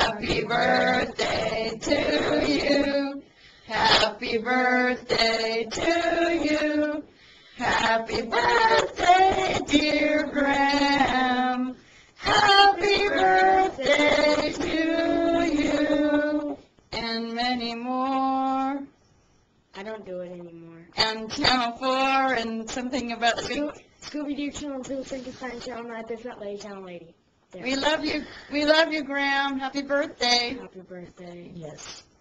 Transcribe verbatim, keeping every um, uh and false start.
Happy birthday to you. Happy birthday to you. Happy birthday, dear Graham. Happy birthday to you. And many more. I don't do it anymore. And Channel four and something about the... Sco- Scooby-Doo Channel two, Frankenstein Channel nine, Big Fat Lady, Channel eighty. There. We love you. We love you, Graham. Happy birthday. Happy birthday. Yes.